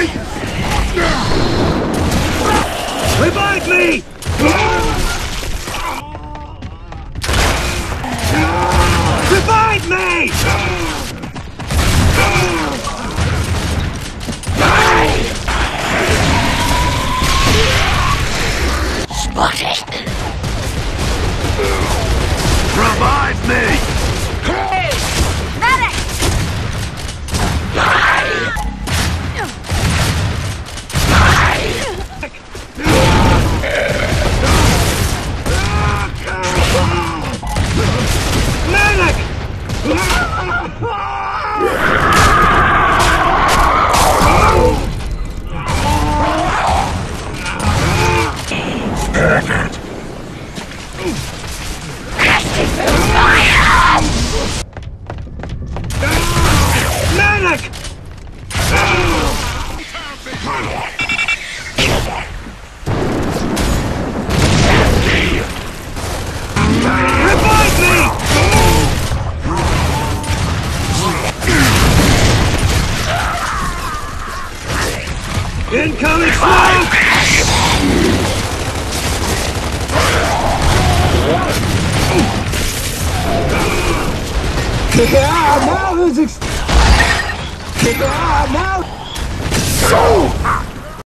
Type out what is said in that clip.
Revive me! Revive me! Spotted! Revive me! Medic! Medic! Medic! Revive me! Incoming smoke! Now who's now!